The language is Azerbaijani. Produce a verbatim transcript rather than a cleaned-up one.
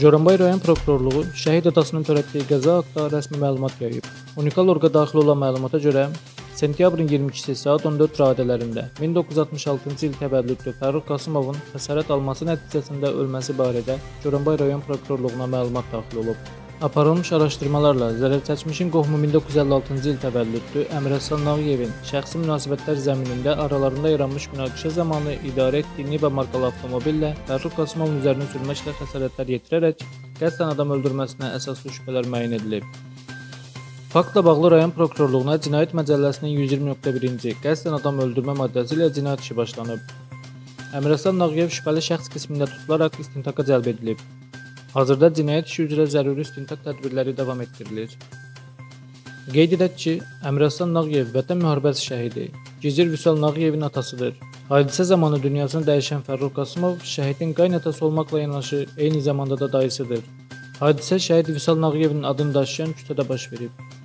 Goranboy rayon prokurorluğu şəhid atasının törətdiyi qəza haqqında rəsmi məlumat yayıb. Unikal orqa daxil olan məlumata görə, sentyabrın iyirmi ikisi saat on dörd radələrində min doqquz yüz altmış altıncı il təvəllüdlü Fərrux Qasımovun xəsarət alması nəticəsində ölməsi barədə Goranboy rayon prokurorluğuna məlumat daxil olub. Aparılmış araşdırmalarla zərərçəkmişin qohumu min doqquz yüz əlli altıncı il təvəllüdlü Əmirəslan Nağıyevin şəxsi münasibətlər zəminində aralarında yaranmış münaqişə zamanı idarə etdiyi Niva markalı avtomobillə Fərrux Qasımovun üzərinə sürməklə xəsarətlər yetirərək qəsdən adam öldürməsinə əsaslı şübhələr müəyyən edilib. Faktla bağlı rayon prokurorluğuna Cinayət Məcəlləsinin yüz iyirmi nöqtə birinci qəsdən adam öldürmə maddəsi ilə cinayət işi başlanıb. Əmirəslan Nağıyev şübhəli şəxs qismində tutularaq istintaqa cəlb edilib. Hazırda cinayət işi üzrə zəruri istintaq tədbirləri davam etdirilir. Qeyd edək ki, Əmirəslan Nağıyev Vətən müharibəsi şəhidi, Gizir Vüsal Nağıyevin atasıdır. Hadisə zamanı dünyasını dəyişən Fərrux Qasımov şəhidin qaynatası olmaqla yanaşı eyni zamanda da dayısıdır. Hadisə şəhid Vüsal Nağıyevin adını daşıyan küçədə baş verib.